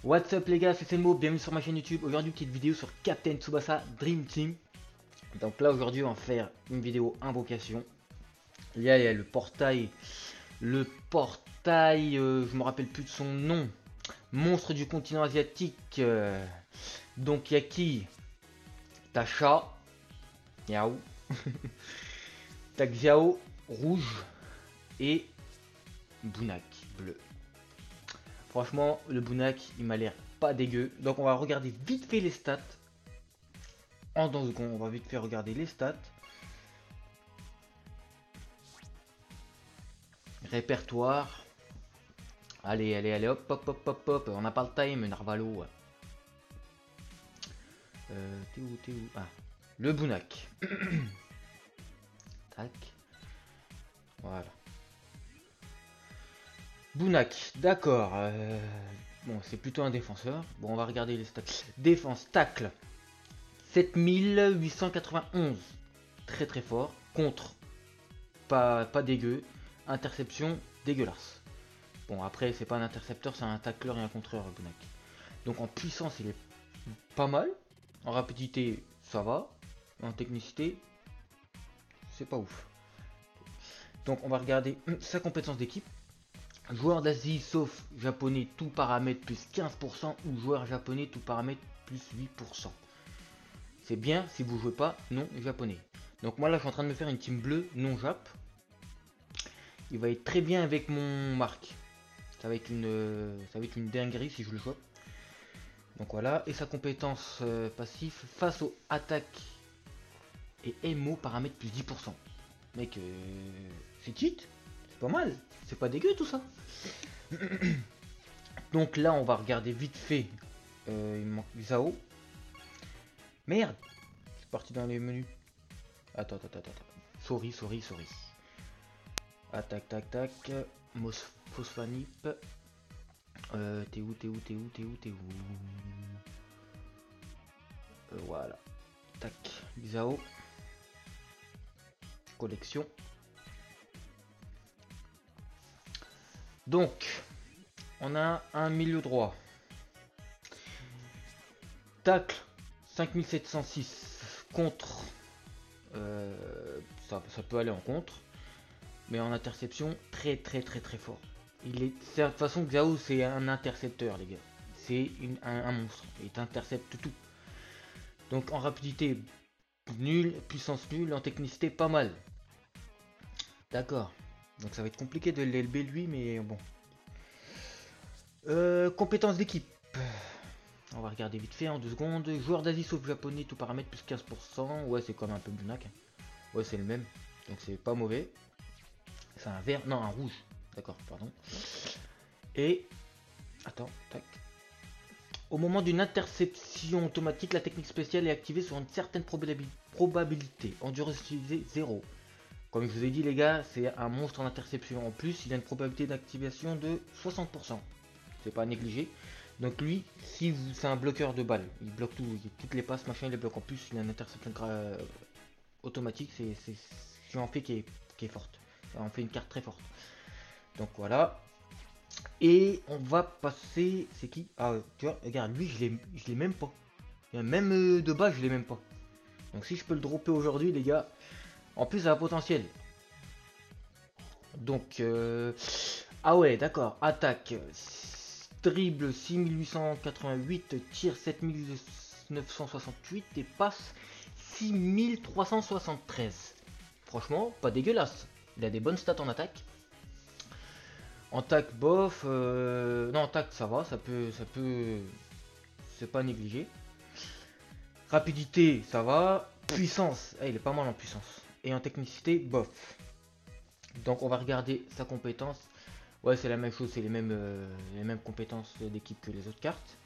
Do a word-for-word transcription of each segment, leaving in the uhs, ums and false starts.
What's up les gars, c'est Selmo, bienvenue sur ma chaîne YouTube. Aujourd'hui petite vidéo sur Captain Tsubasa Dream Team. Donc là aujourd'hui on va faire une vidéo invocation. Il y a, il y a le portail, le portail, euh, je me rappelle plus de son nom. Monstre du continent asiatique. euh, donc il y a qui? T'as Sha, Yao, t'as Xiao, rouge et Bunak, bleu. Franchement, le Bunak, il m'a l'air pas dégueu. Donc on va regarder vite fait les stats. En deux secondes, on va vite fait regarder les stats. Répertoire. Allez, allez, allez, hop, hop, hop, hop, hop. On n'a pas le time, Narvalo. Euh, t'es où, t'es où? Ah, le Bunak. Tac. Voilà. Bunak, d'accord. Euh, bon, c'est plutôt un défenseur. Bon, on va regarder les stats. Défense, tacle. sept mille huit cent quatre-vingt-onze. Très très fort. Contre. Pas, pas dégueu. Interception, dégueulasse. Bon, après, c'est pas un intercepteur, c'est un tacleur et un contreur, Bunak. Donc en puissance, il est pas mal. En rapidité, ça va. En technicité, c'est pas ouf. Donc on va regarder sa compétence d'équipe. Joueur d'Asie sauf japonais tout paramètre plus quinze pour cent ou joueur japonais tout paramètre plus huit pour cent. C'est bien si vous jouez pas non japonais. Donc moi là je suis en train de me faire une team bleue non jap. Il va être très bien avec mon marque. Ça va être une, ça va être une dinguerie si je le chope. Donc voilà, et sa compétence euh, passive face aux attaques et M O paramètre plus dix pour cent. Mec, euh, c'est cheat, c'est pas mal, c'est pas dégueu tout ça. Donc là, on va regarder vite fait. Euh, il manque Xiao. Merde, je suis parti dans les menus. Attends, attends, attends, attends. Sorry, sorry, sorry. Attaque, tac, tac. Phosphanip. Euh, t'es où, t'es où, t'es où, t'es où, t'es où euh, Voilà. Tac, Xiao. Collection. Donc, on a un milieu droit. Tacle cinq mille sept cent six contre. Euh, ça, ça peut aller en contre. Mais en interception, très très très très fort. Il est, de toute façon, Xiao c'est un intercepteur, les gars. C'est un, un monstre. Il intercepte tout. Donc en rapidité, nul. Puissance nulle. En technicité, pas mal. D'accord. Donc ça va être compliqué de l'élever lui, mais bon. Euh, compétences d'équipe. On va regarder vite fait en deux secondes. Joueur d'Asie sauf japonais, tout paramètre plus quinze pour cent. Ouais, c'est comme un peu Bunak. Ouais, c'est le même. Donc c'est pas mauvais. C'est un vert. Non, un rouge. D'accord, pardon. Et. Attends, tac. Au moment d'une interception automatique, la technique spéciale est activée sur une certaine probabilité. Endurance utilisée zéro. Comme je vous ai dit, les gars, c'est un monstre en interception. En plus, il a une probabilité d'activation de soixante pour cent. C'est pas à négliger. Donc lui, si vous, c'est un bloqueur de balles, il bloque tout, il, toutes les passes, machin, il les bloque. En plus, il a une interception euh, automatique, c'est ce en fait qui est, qui est forte. Ça en fait une carte très forte. Donc voilà. Et on va passer, c'est qui? Ah, tu vois, regarde, lui, je l'ai, je l'ai même pas. Même euh, de bas, je l'ai même pas. Donc si je peux le dropper aujourd'hui, les gars, en plus, ça a potentiel. Donc, euh... ah ouais, d'accord, attaque. Dribble six mille huit cent quatre-vingt-huit, tir sept mille neuf cent soixante-huit et passe six mille trois cent soixante-treize. Franchement, pas dégueulasse. Il a des bonnes stats en attaque. En tac, bof. Euh... Non, en tac, ça va, ça peut, ça peut, c'est pas négligé. Rapidité, ça va. Puissance, ah, il est pas mal en puissance. Et en technicité, bof. Donc on va regarder sa compétence. Ouais, c'est la même chose, c'est les mêmes, euh, les mêmes compétences d'équipe que les autres cartes.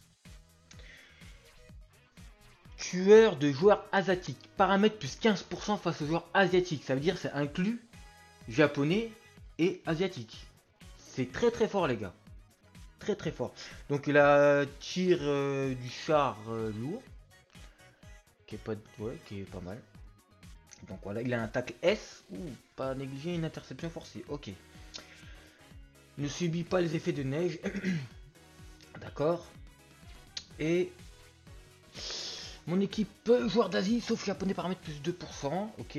Tueur de joueurs asiatiques. Paramètre plus quinze pour cent face aux joueurs asiatiques. Ça veut dire c'est inclus japonais et asiatique. C'est très très fort, les gars. Très très fort. Donc il a tir euh, du char euh, lourd. Qui est, pas, ouais, qui est pas mal. Donc voilà, il a un tacle S. Ouh, pas négliger une interception forcée. Ok. Ne subit pas les effets de neige. D'accord. Et mon équipe euh, joueur d'Asie, sauf japonais paramètre plus deux pour cent. Ok.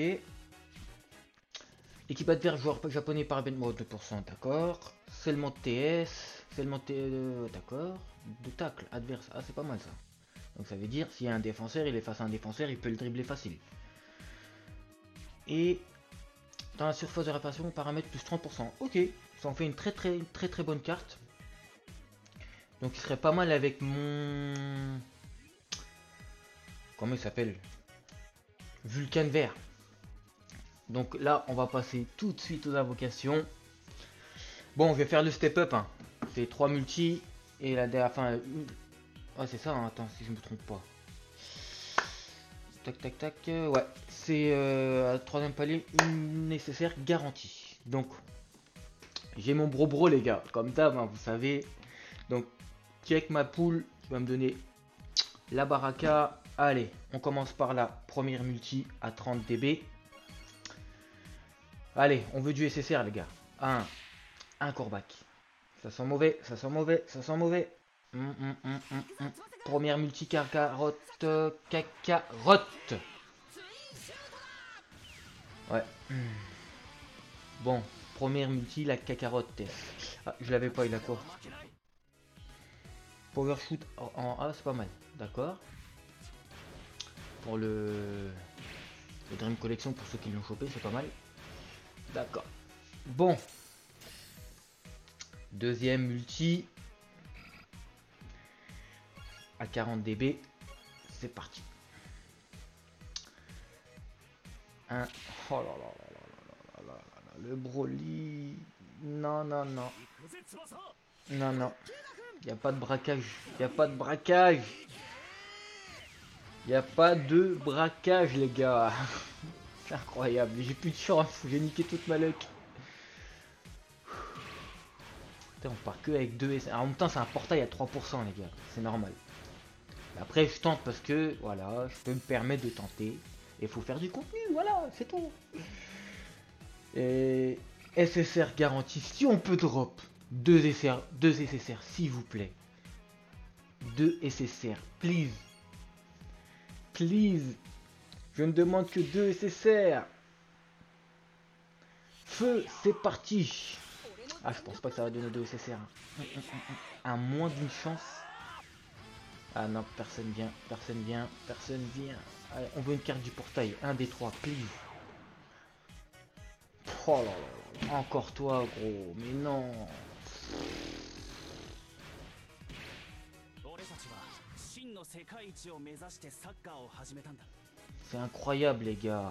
Équipe adverse, joueur japonais paramètre deux pour cent. D'accord. Seulement T S. Seulement T S. Euh, d'accord. De tacle adverse. Ah, c'est pas mal ça. Donc ça veut dire, s'il y a un défenseur, il est face à un défenseur, il peut le dribbler facile. Et dans la surface de réparation, paramètre plus trente pour cent. Ok. Ça en fait une très très très très bonne carte. Donc il serait pas mal avec mon... Comment il s'appelle? Vulcan vert. Donc là, on va passer tout de suite aux invocations. Bon, je vais faire le step up. Hein. C'est trois multi. Et la dernière fin... Ah, c'est ça, hein. Attends, si je me trompe pas. Tac, tac, tac. Euh, ouais, c'est euh, troisième palier nécessaire garantie. Donc, j'ai mon bro bro, les gars. Comme d'hab, hein, vous savez. Donc, check ma poule. Tu vas me donner la baraka. Allez, on commence par la première multi à trente D B. Allez, on veut du S S R, les gars. Un, un corbac. Ça sent mauvais, ça sent mauvais, ça sent mauvais. Hum, hum, hum, hum, hum. Première multi cacarotte, cacarotte. Ouais. Bon, première multi, la cacarotte. Ah, je l'avais pas, il a quoi? Power shoot en A, c'est pas mal. D'accord. Pour le... le Dream Collection, pour ceux qui l'ont chopé, c'est pas mal. D'accord. Bon. Deuxième multi. À quarante D B. C'est parti. Un... Oh là là là là là là là. Le Broly. Non, non, non. Non, non. Il n'y a pas de braquage. Il n'y a pas de braquage. Il n'y a pas de braquage, les gars. C'est incroyable. J'ai plus de chance. J'ai niqué toute ma luck. Putain, on part que avec deux S. En même temps, c'est un portail à trois pour cent, les gars. C'est normal. Après, je tente parce que, voilà, je peux me permettre de tenter. Et il faut faire du contenu, voilà, c'est tout. Et S S R garantie. Si on peut drop deux S S R, deux S S R, s'il vous plaît. deux S S R, please. Please. Je ne demande que deux S S R. Feu, c'est parti. Ah, je pense pas que ça va donner deux S S R. À moins d'une chance. Ah non, personne vient, personne vient, personne vient. Allez, on veut une carte du portail. Un des trois, please. Oh là là là. Encore toi, gros. Mais non. C'est incroyable, les gars.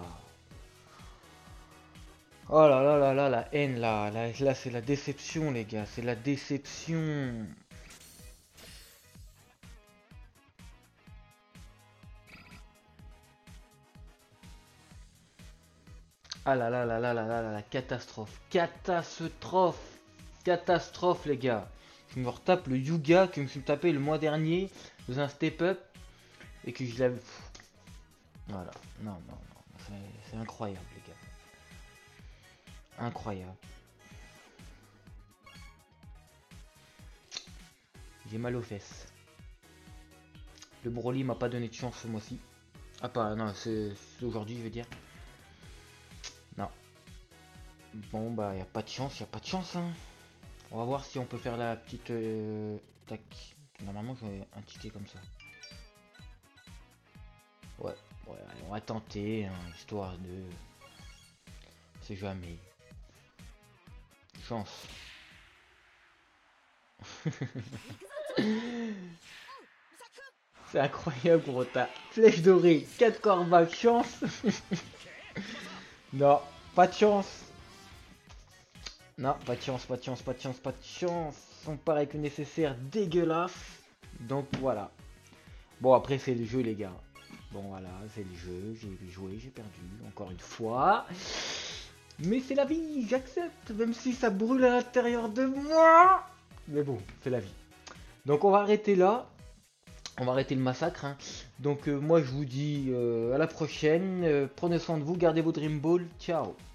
Oh là là là là, la haine là. Là, là c'est la déception, les gars. C'est la déception. Ah là là là là là là là, la catastrophe. Catastrophe. Catastrophe, les gars. Je me retape le Yuga que je me suis tapé le mois dernier dans un step-up. Et que je l'avais... Voilà. Non, non, non. C'est incroyable, les gars. Incroyable. J'ai mal aux fesses. Le Broly m'a pas donné de chance ce mois-ci. Ah pas, non, c'est aujourd'hui, je veux dire. Non. Bon, bah, y a pas de chance, y a pas de chance, hein. On va voir si on peut faire la petite... Euh... Tac. Normalement, j'aurais un ticket comme ça. Ouais, ouais, allez, on va tenter, hein, histoire de... C'est jamais. Chance. C'est incroyable, gros. T'as flèche dorée, quatre corbacs, chance. Non, pas de chance. Non, pas de chance, pas de chance, pas de chance, pas de chance. On part avec une nécessaire dégueulasse. Donc voilà. Bon, après, c'est le jeu, les gars. Bon, voilà, c'est le jeu. J'ai joué, j'ai perdu. Encore une fois. Mais c'est la vie, j'accepte. Même si ça brûle à l'intérieur de moi. Mais bon, c'est la vie. Donc, on va arrêter là. On va arrêter le massacre. Hein. Donc, euh, moi, je vous dis euh, à la prochaine. Euh, prenez soin de vous, gardez vos Dream Ball. Ciao.